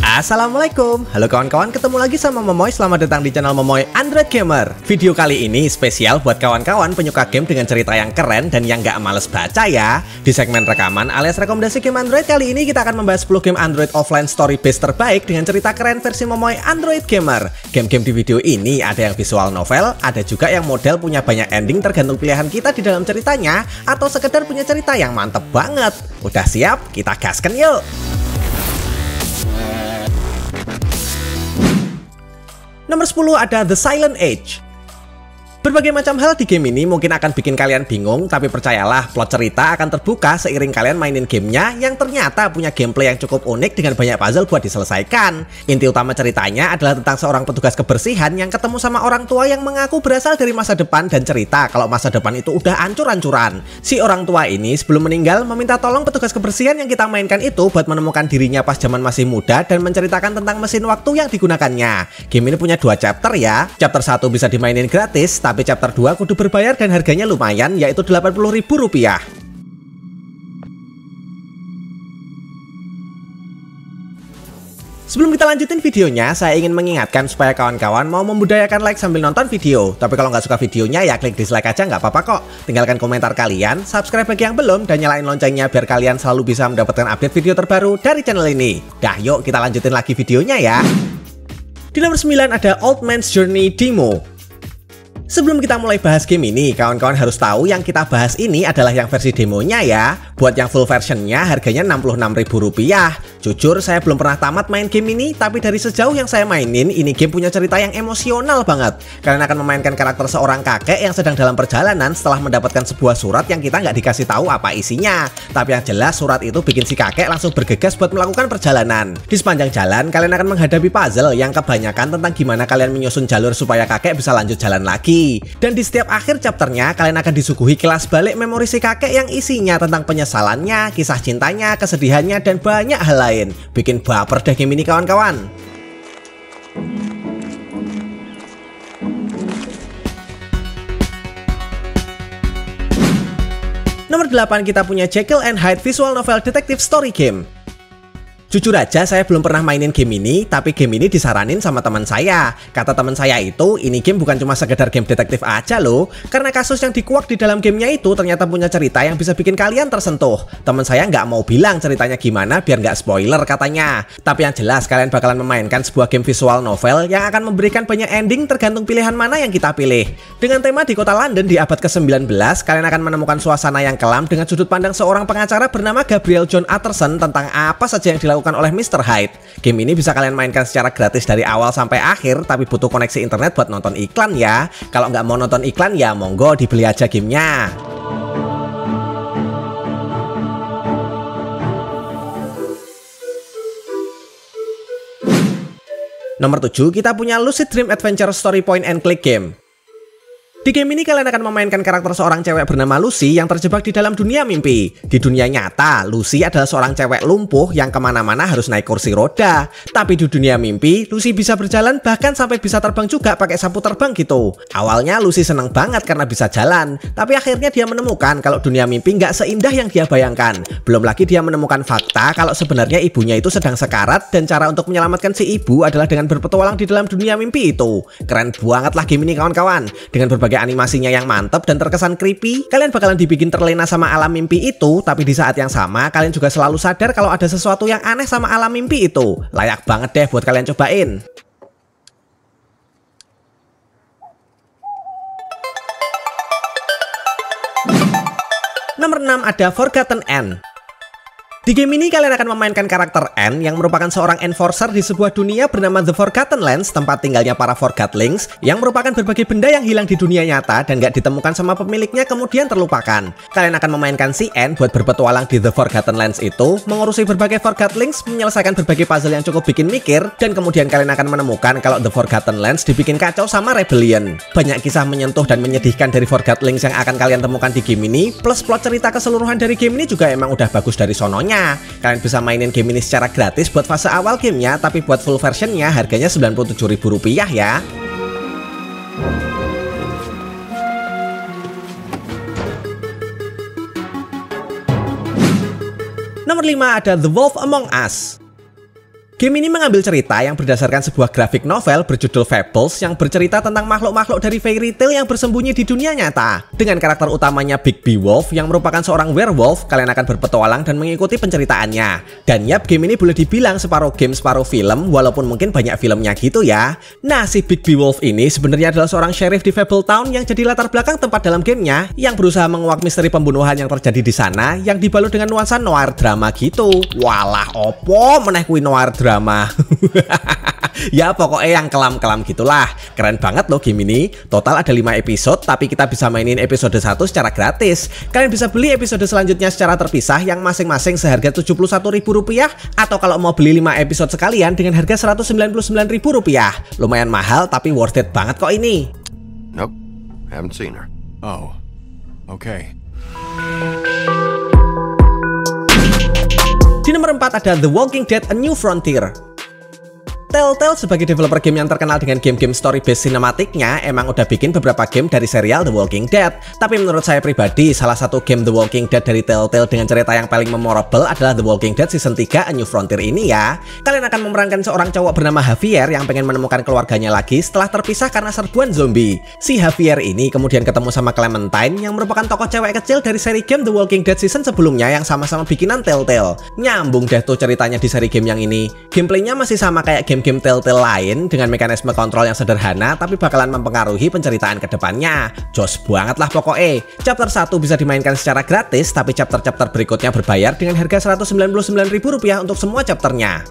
Assalamualaikum, halo kawan-kawan, ketemu lagi sama Momoy. Selamat datang di channel Momoy Android Gamer. Video kali ini spesial buat kawan-kawan penyuka game dengan cerita yang keren dan yang gak males baca ya. Di segmen rekaman alias rekomendasi game Android kali ini kita akan membahas 10 game Android offline story based terbaik dengan cerita keren versi Momoy Android Gamer. Game-game di video ini ada yang visual novel, ada juga yang model punya banyak ending tergantung pilihan kita di dalam ceritanya, atau sekedar punya cerita yang mantep banget. Udah siap? Kita gaskan yuk! Nomor 10 ada The Silent Age. Berbagai macam hal di game ini mungkin akan bikin kalian bingung, tapi percayalah, plot cerita akan terbuka seiring kalian mainin gamenya yang ternyata punya gameplay yang cukup unik dengan banyak puzzle buat diselesaikan. Inti utama ceritanya adalah tentang seorang petugas kebersihan yang ketemu sama orang tua yang mengaku berasal dari masa depan dan cerita kalau masa depan itu udah hancur-hancuran. Si orang tua ini sebelum meninggal meminta tolong petugas kebersihan yang kita mainkan itu buat menemukan dirinya pas zaman masih muda dan menceritakan tentang mesin waktu yang digunakannya. Game ini punya 2 chapter ya. Chapter 1 bisa dimainin gratis, tapi chapter 2 kudu berbayar dan harganya lumayan, yaitu Rp80.000. Sebelum kita lanjutin videonya, saya ingin mengingatkan supaya kawan-kawan mau membudayakan like sambil nonton video. Tapi kalau nggak suka videonya ya klik dislike aja, nggak apa-apa kok. Tinggalkan komentar kalian, subscribe bagi yang belum, dan nyalain loncengnya biar kalian selalu bisa mendapatkan update video terbaru dari channel ini. Dah yuk kita lanjutin lagi videonya ya. Di nomor 9 ada Old Man's Journey Demo. Sebelum kita mulai bahas game ini, kawan-kawan harus tahu yang kita bahas ini adalah yang versi demonya ya. Buat yang full versionnya harganya Rp66.000. Jujur saya belum pernah tamat main game ini, tapi dari sejauh yang saya mainin, ini game punya cerita yang emosional banget. Kalian akan memainkan karakter seorang kakek yang sedang dalam perjalanan setelah mendapatkan sebuah surat yang kita nggak dikasih tahu apa isinya. Tapi yang jelas surat itu bikin si kakek langsung bergegas buat melakukan perjalanan. Di sepanjang jalan, kalian akan menghadapi puzzle yang kebanyakan tentang gimana kalian menyusun jalur supaya kakek bisa lanjut jalan lagi. Dan di setiap akhir chapternya kalian akan disuguhi kilas balik memori si kakek yang isinya tentang penyesalannya, kisah cintanya, kesedihannya, dan banyak hal lain. Bikin baper deh game ini kawan-kawan. Nomor 8 kita punya Jekyll and Hyde visual novel detective story game. Jujur aja saya belum pernah mainin game ini, tapi game ini disaranin sama teman saya. Kata teman saya itu, ini game bukan cuma sekedar game detektif aja loh, karena kasus yang dikuak di dalam gamenya itu ternyata punya cerita yang bisa bikin kalian tersentuh. Teman saya nggak mau bilang ceritanya gimana biar nggak spoiler katanya. Tapi yang jelas kalian bakalan memainkan sebuah game visual novel yang akan memberikan banyak ending tergantung pilihan mana yang kita pilih. Dengan tema di kota London di abad ke-19, kalian akan menemukan suasana yang kelam dengan sudut pandang seorang pengacara bernama Gabriel John Utterson tentang apa saja yang dilakukan oleh Mr. Hyde. Game ini bisa kalian mainkan secara gratis dari awal sampai akhir, tapi butuh koneksi internet buat nonton iklan ya. Kalau nggak mau nonton iklan ya monggo dibeli aja gamenya. Nomor 7 kita punya Lucid Dream Adventure Story Point and Click Game. Di game ini kalian akan memainkan karakter seorang cewek bernama Lucy yang terjebak di dalam dunia mimpi. Di dunia nyata, Lucy adalah seorang cewek lumpuh yang kemana-mana harus naik kursi roda. Tapi di dunia mimpi, Lucy bisa berjalan bahkan sampai bisa terbang juga pakai sapu terbang gitu. Awalnya Lucy seneng banget karena bisa jalan, tapi akhirnya dia menemukan kalau dunia mimpi nggak seindah yang dia bayangkan. Belum lagi dia menemukan fakta kalau sebenarnya ibunya itu sedang sekarat dan cara untuk menyelamatkan si ibu adalah dengan berpetualang di dalam dunia mimpi itu. Keren banget lah game ini kawan-kawan. Dengan berbagai animasinya yang mantap dan terkesan creepy, kalian bakalan dibikin terlena sama alam mimpi itu, tapi di saat yang sama kalian juga selalu sadar kalau ada sesuatu yang aneh sama alam mimpi itu. Layak banget deh buat kalian cobain. Nomor 6 ada Forgotten End. Di game ini kalian akan memainkan karakter Anne yang merupakan seorang enforcer di sebuah dunia bernama The Forgotten Lands, tempat tinggalnya para Forgotlings yang merupakan berbagai benda yang hilang di dunia nyata dan gak ditemukan sama pemiliknya kemudian terlupakan. Kalian akan memainkan si Anne buat berpetualang di The Forgotten Lands itu, mengurusi berbagai Forgotlings, menyelesaikan berbagai puzzle yang cukup bikin mikir, dan kemudian kalian akan menemukan kalau The Forgotten Lands dibikin kacau sama Rebellion. Banyak kisah menyentuh dan menyedihkan dari Forgotlings yang akan kalian temukan di game ini, plus plot cerita keseluruhan dari game ini juga emang udah bagus dari sononya. Kalian bisa mainin game ini secara gratis buat fase awal gamenya, tapi buat full versionnya harganya Rp97.000 ya. Nomor 5 ada The Wolf Among Us. Game ini mengambil cerita yang berdasarkan sebuah grafik novel berjudul Fables yang bercerita tentang makhluk-makhluk dari fairy tale yang bersembunyi di dunia nyata. Dengan karakter utamanya Big Beowulf yang merupakan seorang werewolf, kalian akan berpetualang dan mengikuti penceritaannya. Dan yap, game ini boleh dibilang separuh game separuh film, walaupun mungkin banyak filmnya gitu ya. Nah, si Big Beowulf ini sebenarnya adalah seorang sheriff di Fable Town yang jadi latar belakang tempat dalam gamenya, yang berusaha menguak misteri pembunuhan yang terjadi di sana yang dibalut dengan nuansa noir drama gitu. Walah, opo meneh kuwi noir drama. Ya pokoknya yang kelam-kelam gitulah. Keren banget loh game ini. Total ada 5 episode, tapi kita bisa mainin episode 1 secara gratis. Kalian bisa beli episode selanjutnya secara terpisah yang masing-masing seharga Rp71.000, atau kalau mau beli 5 episode sekalian dengan harga Rp199.000. Lumayan mahal tapi worth it banget kok ini. Nope, haven't seen her. Oh, okay. Di nomor 4 ada The Walking Dead: A New Frontier. Telltale sebagai developer game yang terkenal dengan game-game story-based sinematiknya emang udah bikin beberapa game dari serial The Walking Dead. Tapi menurut saya pribadi, salah satu game The Walking Dead dari Telltale dengan cerita yang paling memorable adalah The Walking Dead Season 3 A New Frontier ini ya. Kalian akan memerankan seorang cowok bernama Javier yang pengen menemukan keluarganya lagi setelah terpisah karena serbuan zombie. Si Javier ini kemudian ketemu sama Clementine yang merupakan tokoh cewek kecil dari seri game The Walking Dead season sebelumnya yang sama-sama bikinan Telltale. Nyambung deh tuh ceritanya di seri game yang ini. Gameplaynya masih sama kayak game Telltale lain dengan mekanisme kontrol yang sederhana tapi bakalan mempengaruhi penceritaan kedepannya. Jos banget lah pokoknya. Chapter 1 bisa dimainkan secara gratis, tapi chapter-chapter berikutnya berbayar dengan harga Rp199.000 untuk semua chapternya.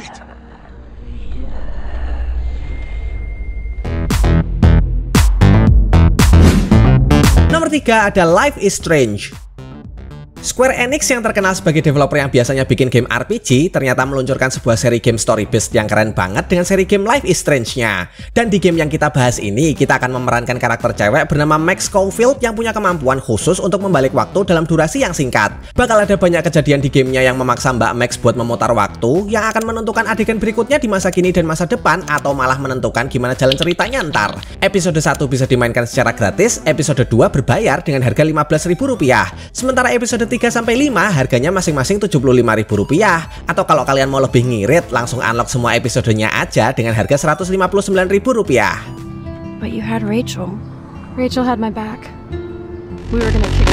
Nomor 3 ada Life is Strange. Square Enix yang terkenal sebagai developer yang biasanya bikin game RPG ternyata meluncurkan sebuah seri game story based yang keren banget dengan seri game Life is Strange-nya. Dan di game yang kita bahas ini, kita akan memerankan karakter cewek bernama Max Caulfield yang punya kemampuan khusus untuk membalik waktu dalam durasi yang singkat. Bakal ada banyak kejadian di gamenya yang memaksa Mbak Max buat memutar waktu, yang akan menentukan adegan berikutnya di masa kini dan masa depan, atau malah menentukan gimana jalan ceritanya ntar. Episode 1 bisa dimainkan secara gratis, episode 2 berbayar dengan harga Rp15.000. Sementara episode 3-5 harganya masing-masing Rp75.000, atau kalau kalian mau lebih ngirit langsung unlock semua episodenya aja dengan harga Rp159.000. But you had Rachel. Rachel had my back. We were gonna kick.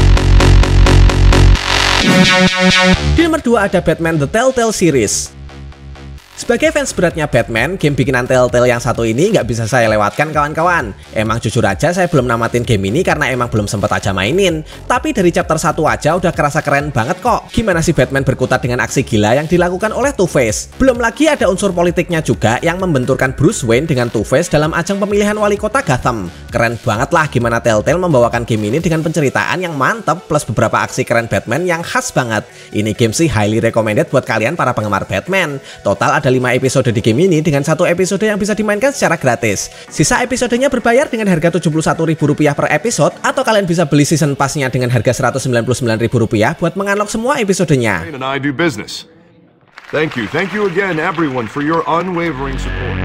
Di nomor 2 ada Batman The Telltale Series. Sebagai fans beratnya Batman, game bikinan Telltale yang satu ini nggak bisa saya lewatkan kawan-kawan. Emang jujur aja saya belum namatin game ini karena emang belum sempet aja mainin. Tapi dari chapter 1 aja udah kerasa keren banget kok. Gimana sih Batman berkutat dengan aksi gila yang dilakukan oleh Two-Face. Belum lagi ada unsur politiknya juga yang membenturkan Bruce Wayne dengan Two-Face dalam ajang pemilihan wali kota Gotham. Keren banget lah gimana Telltale membawakan game ini dengan penceritaan yang mantep plus beberapa aksi keren Batman yang khas banget. Ini game sih highly recommended buat kalian para penggemar Batman. Total ada 5 episode di game ini dengan 1 episode yang bisa dimainkan secara gratis. Sisa episodenya berbayar dengan harga Rp71.000 per episode, atau kalian bisa beli season pass-nya dengan harga Rp199.000 buat mengunlock semua episodenya. Thank you again everyone for your unwavering support.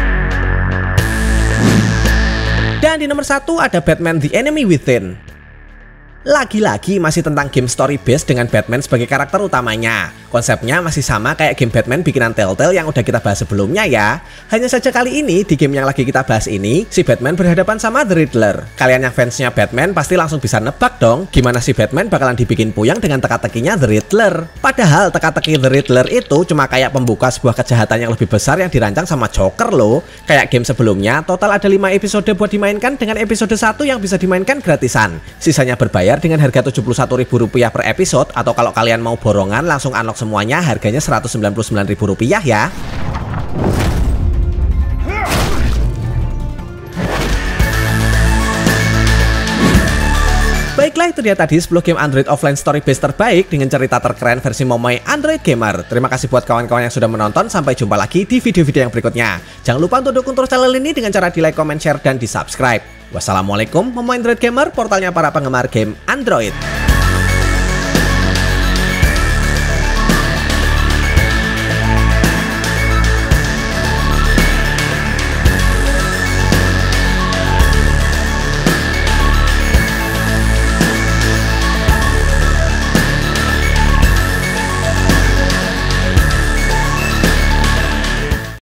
Dan di nomor 1 ada Batman The Enemy Within. Lagi-lagi masih tentang game story based dengan Batman sebagai karakter utamanya. Konsepnya masih sama kayak game Batman bikinan Telltale yang udah kita bahas sebelumnya ya. Hanya saja kali ini di game yang lagi kita bahas ini, si Batman berhadapan sama The Riddler. Kalian yang fansnya Batman pasti langsung bisa nebak dong gimana si Batman bakalan dibikin puyeng dengan teka-tekinya The Riddler. Padahal teka-teki The Riddler itu cuma kayak pembuka sebuah kejahatan yang lebih besar yang dirancang sama Joker loh. Kayak game sebelumnya, total ada 5 episode buat dimainkan dengan episode 1 yang bisa dimainkan gratisan. Sisanya berbayar dengan harga Rp71.000 per episode, atau kalau kalian mau borongan langsung unlock semuanya harganya Rp199.000 ya. Baiklah, itu dia tadi 10 game Android offline story based terbaik dengan cerita terkeren versi Momoy Android Gamer. Terima kasih buat kawan-kawan yang sudah menonton. Sampai jumpa lagi di video-video yang berikutnya. Jangan lupa untuk dukung terus channel ini dengan cara di like, comment, share, dan di subscribe. Wassalamualaikum, Momoy Android Gamer, portalnya para penggemar game Android.